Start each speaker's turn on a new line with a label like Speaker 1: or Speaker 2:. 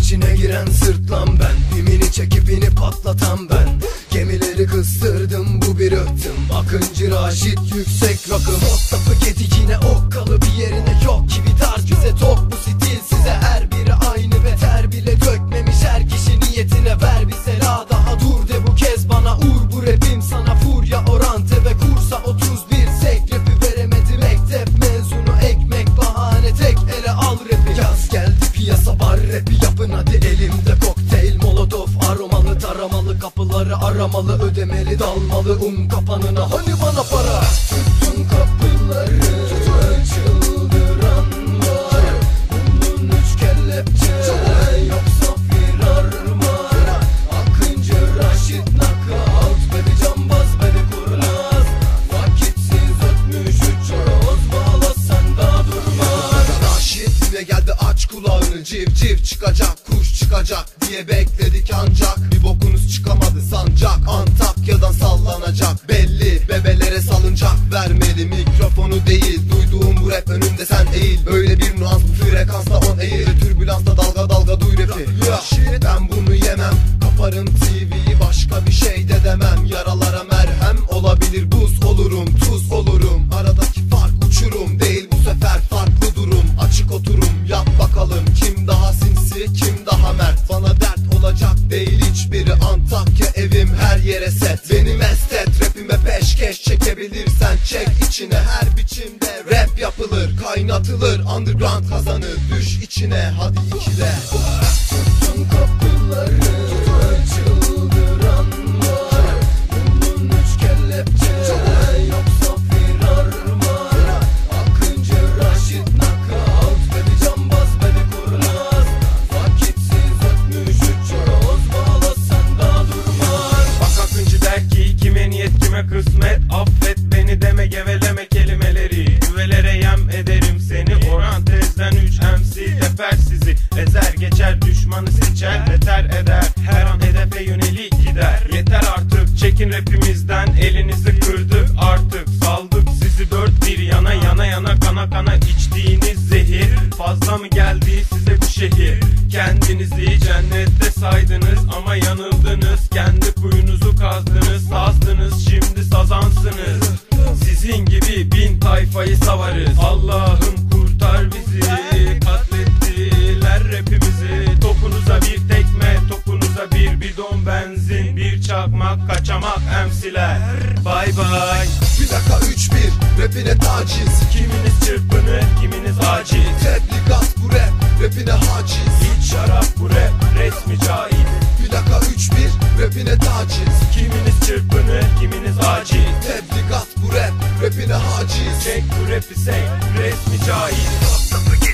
Speaker 1: içine giren sırtlan ben, pimini çekip ini patlatan ben. Gemileri kıstırdım, bu bir öhtüm. Akıncı Raşit yüksek rakım. O sapı kedi yine okkalı, bir yerine yok ki bir tarz. Bize tok bu stil, size her biri aynı. Beter bile dökmemiş her kişi niyetine. Ver bir sela daha, dur de bu kez bana uğur. Bu rapim sana furya orante ve kursa 31 sek. Rapi veremedi mektep mezunu, ekmek bahane, tek ele al rapi. Yaz geldi piyasa var, rapi yapın hadi. Elimde kokteyl molotof aromalı, taramalı kapıları aramalı, ödemeli dalmalı kapanına, hani bana para. Tutun kapıları, çıldıran var. Bunun üç kelepçe, yoksa firar mı? Akıncı Raşit knockout, beni cambaz beni kurnaz. Vakitsiz ötmüş üç roz, bağlasan da durmaz. Raşit yine geldi, aç kulağını, civciv çıkacak, kuş çıkacak diye bekledik ancak bir bokunuz çıkamadı sancak. Antakya'dan sallanacak belli, bebelere salıncak vermeli mikrofonu değil. Duyduğum bu rap önünde sen eğil, böyle bir nuans bu frekansta on eğil. Türbülansta dalga dalga duy rapi. Ben bunu yemem, kaparım TV'yi, başka bir şey de demem. Yaralara merhem olabilir, buz olurum, tuz olurum. Aradaki fark uçurum değil, bu sefer farklı durum. Açık oturum, yap bakalım kim daha sinsi, kim daha mert. Bana dert olacak değil hiçbiri, Antakya evim, her yere set. Beni mest et, rapime peşkeş çekebilirsen çek içine. Her biçimde rap yapılır, kaynatılır, underground kazanır. Düş içine hadi ikile. Tutun kapıları, çıldıran var. Bunun üç kelepçe, yoksa firar mı? Akıncı Raşit knockout, beni cambaz beni kurnaz. Vakitsiz ötmüş üç roz, bağlasan da durmaz.
Speaker 2: Bak Akıncı der ki kime niyet kime kısmet. Affet beni deme geveleme kelimeleri. Güvelere yem ederim seni. Orantezden 3 MC teper sizi. Ezer geçer düşmanı seçer, beter eder. Her an hedefe yönelik gider. Yeter artık çekin rapimizden, elinizi kırdık artık. Saldık sizi dört bir yana, yana yana kana kana içtiğiniz zehir. Fazla mı geldi size bu şehir? Kendinizi cennette saydınız ama yanıldınız. Kendi kuyunuzu kazdınız, sazdınız, şimdi sazansınız. Sizin gibi bin tayfayı savarız. Allah'ım kurtar bizi, katlettiler rapimizi. Topunuza bir tekme, topunuza bir bidon benzin, bir çakmak, kaçamak MC'ler. Bye bye.
Speaker 1: Plaka 3-1, rapine taciz.
Speaker 2: Kiminiz çırpını, kiminiz aciz.
Speaker 1: Tebligat bu rap, rapine haciz.
Speaker 2: Hiç şarap bu rap, resmi caiz.
Speaker 1: Plaka 3-1, rapine taciz.
Speaker 2: Kiminiz çırpını, kiminiz aciz.
Speaker 1: Tebligat bu rap, rapine haciz.
Speaker 2: Çek bu rapi sen, resmi caiz.